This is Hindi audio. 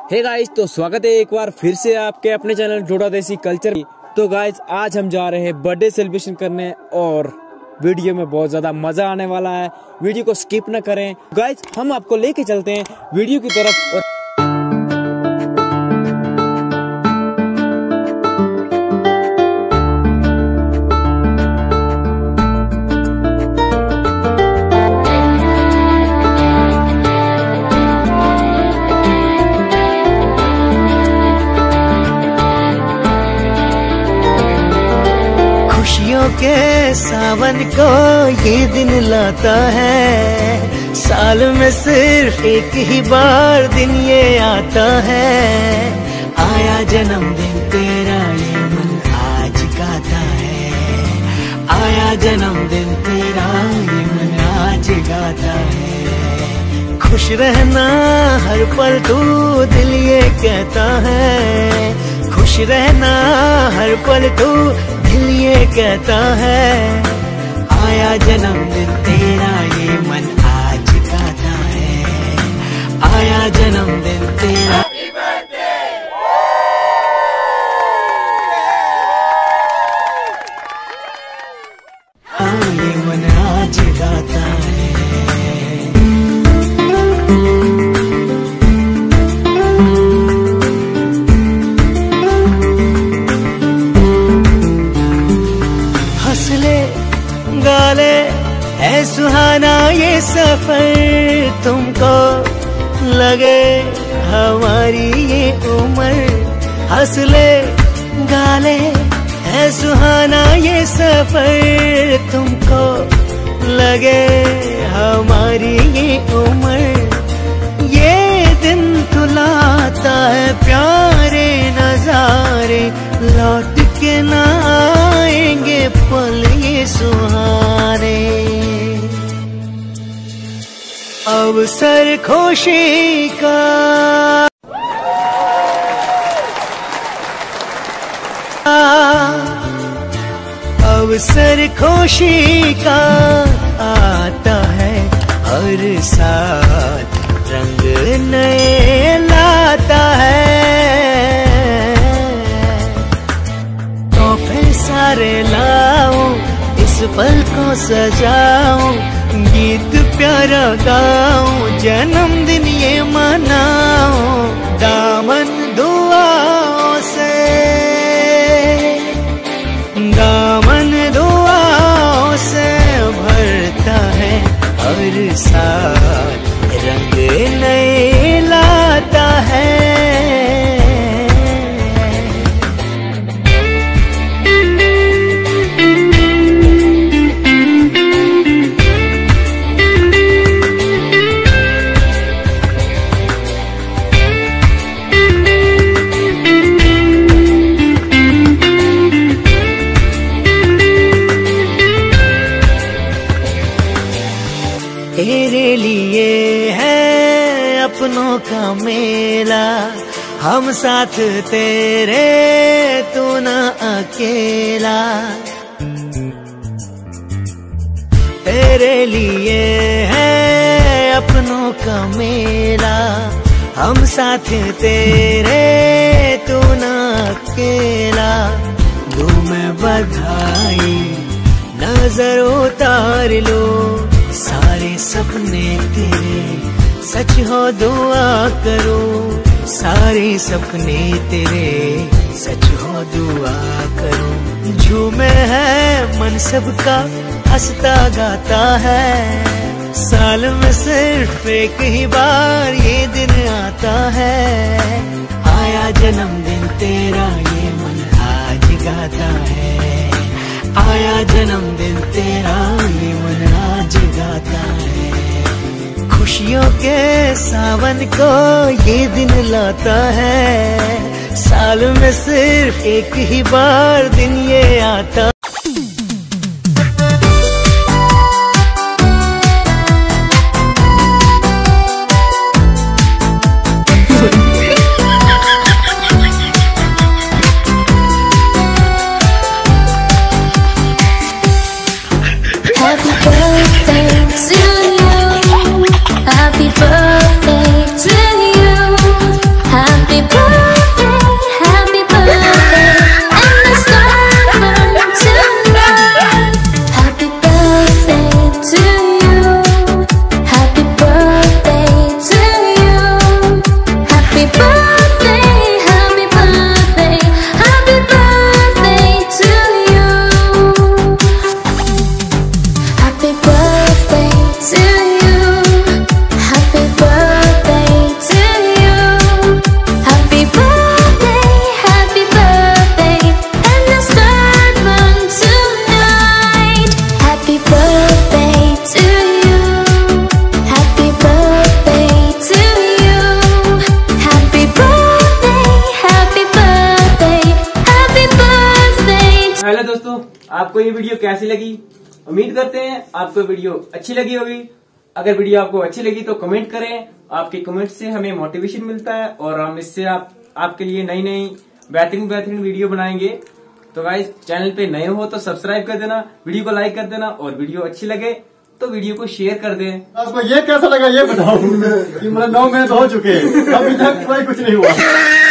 हे गाइस, तो स्वागत है एक बार फिर से आपके अपने चैनल जोड़ा देसी कल्चर। तो गाइस, आज हम जा रहे हैं बर्थडे सेलिब्रेशन करने और वीडियो में बहुत ज्यादा मजा आने वाला है। वीडियो को स्किप न करें गाइस, हम आपको लेके चलते हैं वीडियो की तरफ। और खुशियों के सावन को ये दिन लाता है, साल में सिर्फ एक ही बार दिन ये आता है। आया जन्मदिन तेरा ये मन आज गाता है, आया जन्मदिन तेरा ये मन आज गाता है। खुश रहना हर पल तू दिल ये कहता है, खुश रहना हर पल तू दिल ये कहता है। आया जन्मदिन तेरा ये मन आज गाता है, आया जन्मदिन तेरा। ये मन आज गाता है। गाले है सुहाना ये सफर, तुमको लगे हमारी ये उम्र। हंस ले गाले है सुहाना ये सफर, तुमको लगे हमारी ये उम्र। ये दिन तुलाता है प्यारे नजारे, लौट के ना आएंगे पल ये सुहाने। अवसर खुशी का अवसर खुशी का आता है हर साल, रंग नए लाता है। तोहफे सारे लाऊं, इस पल को सजाऊं, गीत प्यारा गाऊं, जन्मदिन ये मनाऊं। दामन दुआओं से, दामन दुआओं से भरता है हर साल, रंग नए लाता है। तेरे लिए है अपनों का मेला, हम साथ तेरे तू ना अकेला। तेरे लिए है अपनों का मेला, हम साथ तेरे तू ना अकेला। दूं मैं बधाई नजर उतार लो, सारे सपने तेरे सच हो दुआ करो, सारे सपने तेरे सच हो दुआ करो। झूमे है मन सबका, हंसता गाता है, साल में सिर्फ एक ही बार ये दिन आता है। आया जन्मदिन तेरा ये मन आज गाता है, आया जन्मदिन तेरा ये मन आज गाता है। खुशियों के सावन को ये दिन लाता है, साल में सिर्फ एक ही बार दिन ये आता। Happy birthday to you, happy birthday to you, happy आपको ये वीडियो कैसी लगी। उम्मीद करते हैं आपको वीडियो अच्छी लगी होगी। अगर वीडियो आपको अच्छी लगी तो कमेंट करें, आपके कमेंट से हमें मोटिवेशन मिलता है और हम इससे आपके लिए नई नई बेहतरीन वीडियो बनाएंगे। तो गाइस चैनल पे नए हो तो सब्सक्राइब कर देना, वीडियो को लाइक कर देना और वीडियो अच्छी लगे तो वीडियो को शेयर कर दें। आपको ये कैसा लगा ये बताओ कि मतलब 9 मिनट हो चुके हैं, अभी तक कोई कुछ नहीं हुआ।